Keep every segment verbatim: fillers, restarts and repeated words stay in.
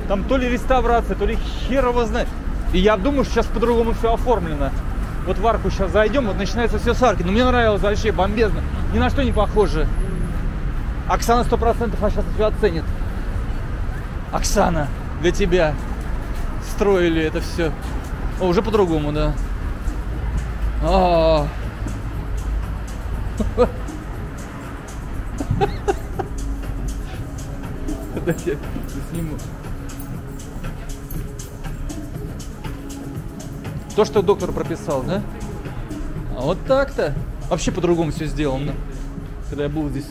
Там то ли реставрация, то ли хер его знает. И я думаю, что сейчас по-другому все оформлено. Вот в арку сейчас зайдем, вот начинается все с арки. Но мне нравилось вообще бомбезно. Ни на что не похоже. Оксана сто процентов а сейчас тебя оценит. Оксана, для тебя строили это все. О, уже по-другому, да. А-а-а. Подожди, я сниму. То, что доктор прописал, да? А вот так-то. Вообще по-другому все сделано. Когда я был здесь.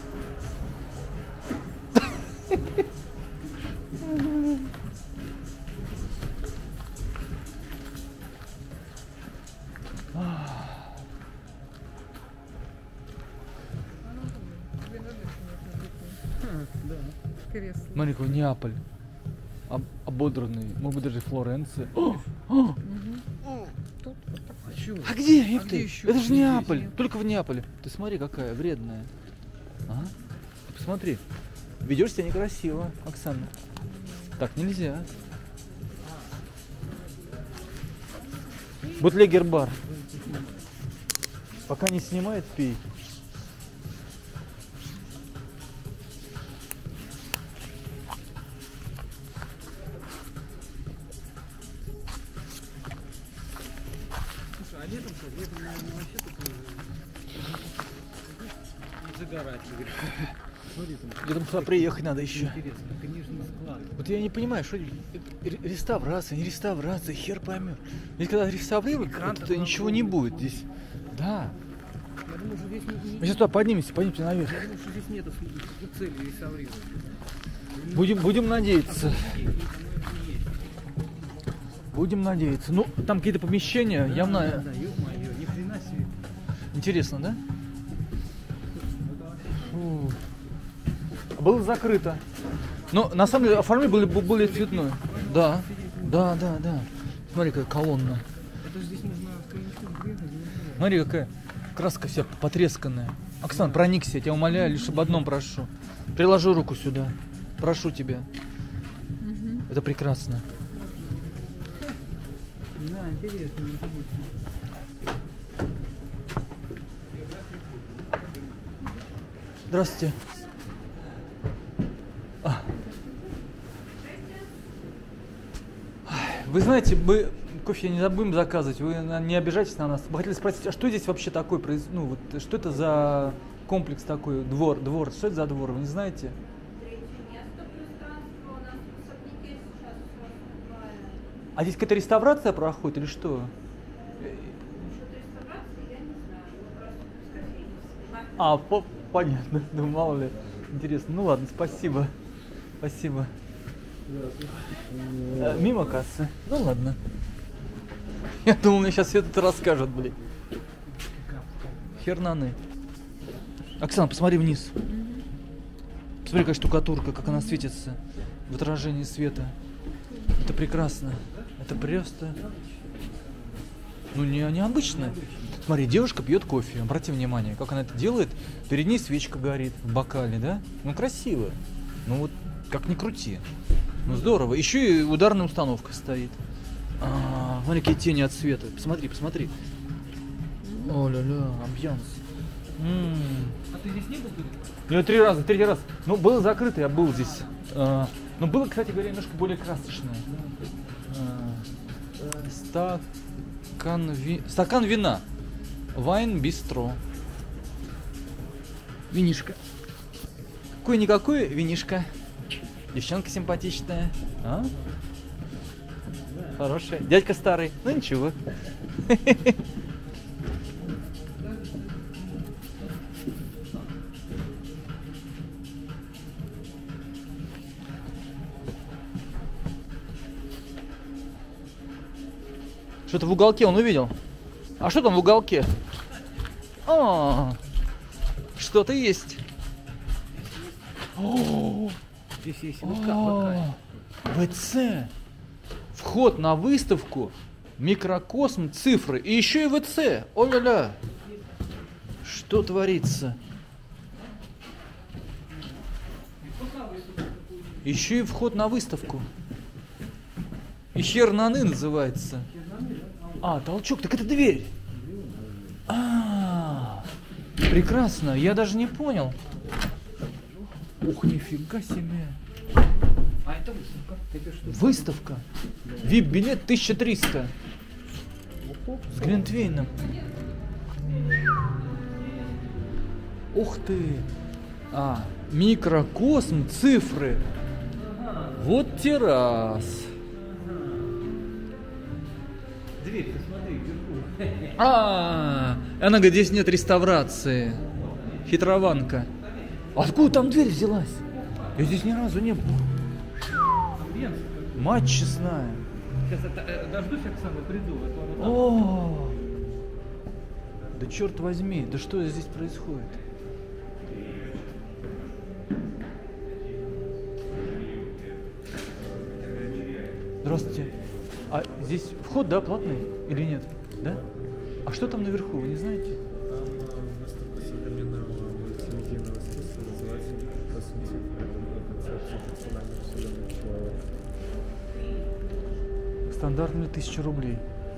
Смотри, какой Неаполь. Об, ободранный. Может быть, даже Флоренция. О, о! А где? А где еще? Это же Неаполь. Нет? Только в Неаполе. Ты смотри, какая вредная. А? Ты посмотри. Ведешь себя некрасиво, Оксана. Так нельзя. Бутлегер-бар. Пока не снимает, пей. А летом что? Летом, наверное, вообще такое загорать. Летом сюда приехать надо еще. Интересно, конечно, склад. Вот я не понимаю, что реставрация, не реставрация, хер поймет. Ведь когда реставрируют, то ничего не будет здесь. Да. Я думаю, что здесь не... Мы сейчас туда поднимемся, поднимемся наверх. Я думаю, что здесь нет цели реставрировать. Будем, будем надеяться. Будем надеяться. Ну, там какие-то помещения, да, явно... Да, да, ё-моё, ни хрена себе. Интересно, да? Фу. Было закрыто. Но на самом деле оформление было более цветное. Да, да, да, да. Смотри, какая колонна. Это здесь нужно приехать. Смотри, какая краска вся потресканная. Оксан, проникся, я тебя умоляю, лишь об одном прошу. Приложи руку сюда. Прошу тебя. Угу. Это прекрасно. Да, интересно, интересно. Здравствуйте. А. Вы знаете, мы кофе не забудем заказывать, вы не обижайтесь на нас. Мы хотели спросить, а что здесь вообще такое, ну вот, что это за комплекс такой, двор, двор, что это за двор, вы не знаете? А здесь какая-то реставрация проходит или что? А, по понятно, ну мало ли. Интересно. Ну ладно, спасибо. Спасибо. А, мимо кассы. Ну ладно. Я думал, мне сейчас все это расскажут, блин. Хернаны. Оксана, посмотри вниз. Посмотри, какая штукатурка, как она светится в отражении света. Это прекрасно. Это просто... Ну, не, необычно. Смотри, девушка пьет кофе. Обрати внимание, как она это делает. Перед ней свечка горит в бокале, да? Ну, красиво. Ну, вот, как ни крути. Ну, здорово. Еще и ударная установка стоит. А, смотри, какие тени от света. Посмотри, посмотри. О-ля-ля, амбьянс. М-м. А ты здесь не был? Я три раза, третий раз. Ну, было закрыто, я был здесь. А, но было, кстати говоря, немножко более красочное. А, стакан, ви... стакан вина. Вайн бистро. Винишко. Какое-никакое винишко. Девчонка симпатичная. А? Хорошая. Дядька старый. Ну ничего. Что-то в уголке он увидел. А что там в уголке? О, что-то есть. О, здесь есть ВК. ВЦ. Вход на выставку. Микрокосм, цифры. И еще и ВЦ. О-ля-ля. Что творится? Еще и вход на выставку. И Хернаны называется. А, толчок, так это дверь. А, прекрасно, я даже не понял. Ух, нифига себе. А это выставка. Это что? Выставка. вип-билет тысяча триста. С Глинтвейном. Ух ты. А, микрокосм, цифры. Вот террас. Дверь, посмотри, вверху. А, она говорит, здесь нет реставрации. Хитрованка. Откуда там дверь взялась? Я здесь ни разу не был. Амбиенс. Мать честная. Сейчас это, э, дождусь Оксаны, приду. а то она там. О, да черт возьми, да что здесь происходит? Здравствуйте. А здесь вход, да, платный или нет? Да? А что там наверху, вы не знаете? Там выставка современного мультимедийного искусства называется «Космос». Это концепция персонального вселенной человека. Стандартные тысяча рублей.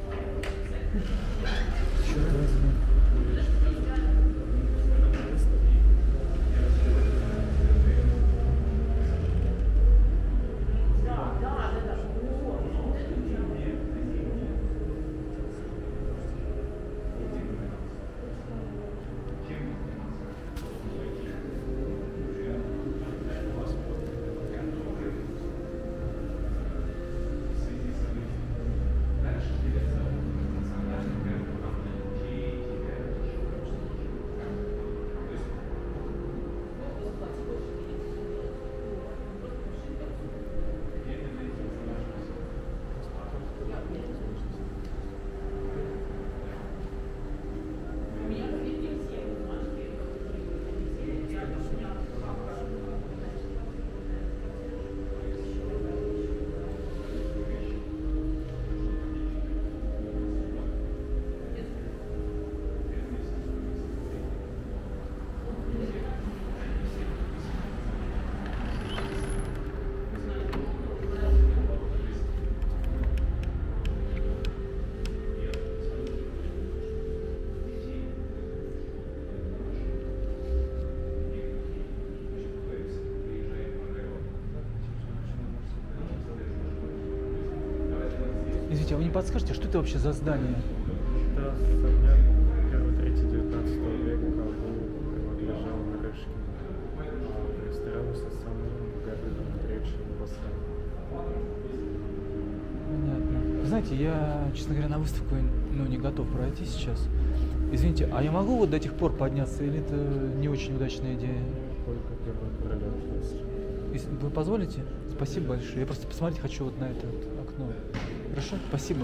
Извините, а вы не подскажете, что это вообще за здание? Это особняк первой трети девятнадцатого века был, принадлежал Нарышкину. А реставрировался самым Габриэлем Андреевичем Бассаном. Понятно. Знаете, я, честно говоря, на выставку ну, не готов пройти сейчас. Извините, а я могу вот до тех пор подняться, или это не очень удачная идея? Только первый пролет есть. Если вы позволите? Спасибо большое. Я просто посмотреть хочу вот на это вот окно. Хорошо? Спасибо.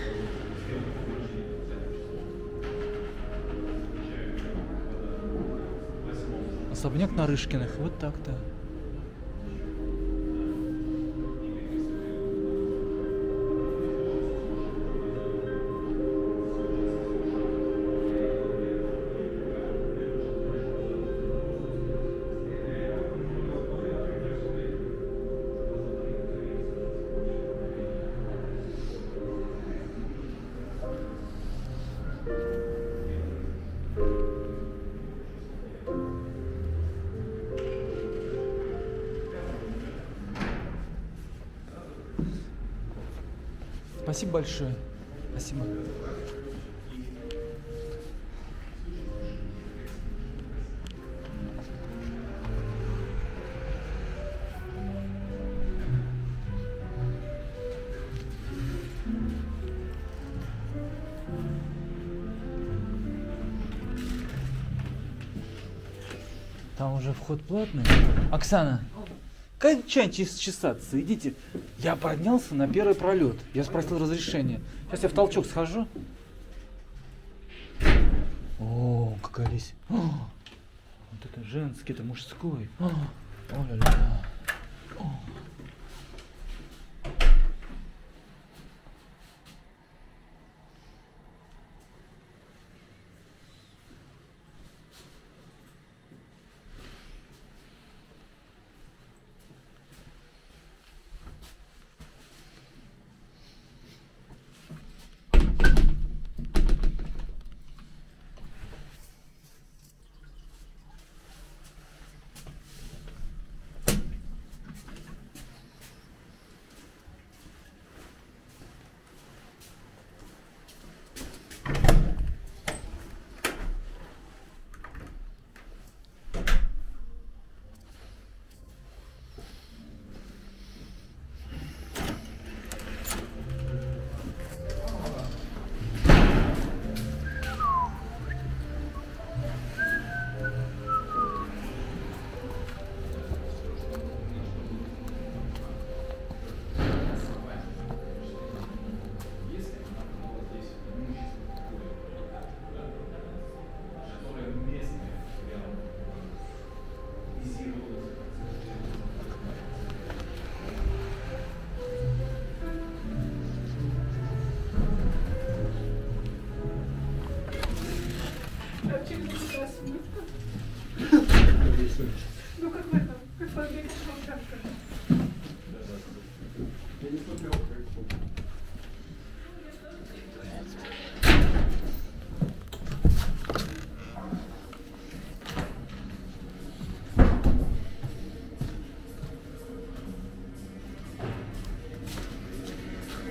Особняк Нарышкиных. Вот так-то. Спасибо большое. Спасибо. Там уже вход платный. Оксана, кончайте чесаться, идите. Я поднялся на первый пролет. Я спросил разрешения. Сейчас я в толчок схожу. О, какая лись. О, вот это женский, это мужской. О, о-ля-ля. О.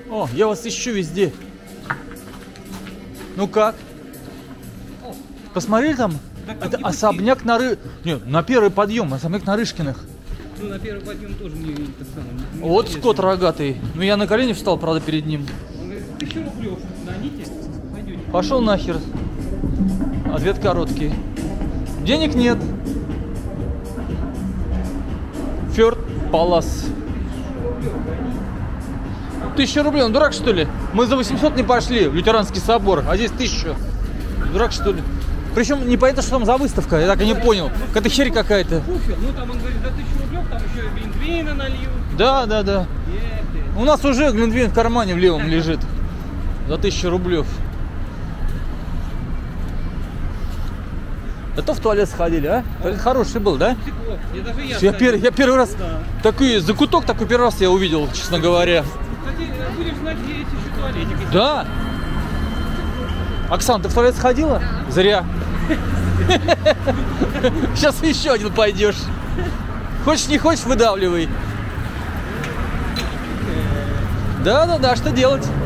О, я вас ищу везде. Ну как? Посмотрели там? Да там Это не особняк на Ры... Нет, на первый подъем, особняк на Рышкиных. Ну, на первый подъем тоже не, не, так самое, не Вот полезно. скот рогатый. Ну я на колени встал, правда, перед ним. Он говорит, тысячу рублев на Ните пойдете. Пошел нахер. Ответ короткий. Денег нет. Фёрд Палас. Тысяча рублей, он дурак что ли? Мы за восемьсот не пошли в лютеранский собор, а здесь тысяча. Дурак что ли? Причем непонятно, что там за выставка, я так и не понял. Какая-то херь какая-то. Пуфер, ну там он говорит, за тысячу рублев, там еще и бензина нальют. Да, да, да. Ехали. У нас уже глинтвейн в кармане в левом лежит. За тысячу рублев. А то в туалет сходили, а? Туалет хороший был, да? Тепло. Я даже я, Я, кстати. пер, я первый раз Да. такой закуток такой первый раз я увидел, честно говоря. Кстати, будешь знать, где есть еще туалетик. если- Да. Оксан, ты в туалет сходила? Зря. Сейчас еще один пойдешь. Хочешь, не хочешь, выдавливай. Да, да, да, что делать?